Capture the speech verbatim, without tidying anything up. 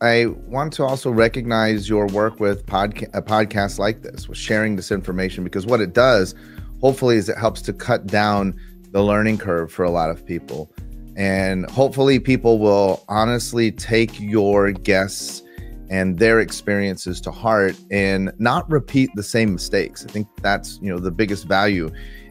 I want to also recognize your work with podca- a podcast like this, with sharing this information, because what it does, hopefully, is it helps to cut down the learning curve for a lot of people. And hopefully people will honestly take your guests and their experiences to heart and not repeat the same mistakes. I think that's, you know, the biggest value